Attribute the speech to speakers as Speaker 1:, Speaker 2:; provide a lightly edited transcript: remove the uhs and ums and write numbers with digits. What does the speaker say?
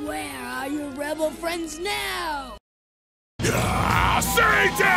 Speaker 1: Where are your rebel friends now?
Speaker 2: Ah, Satan!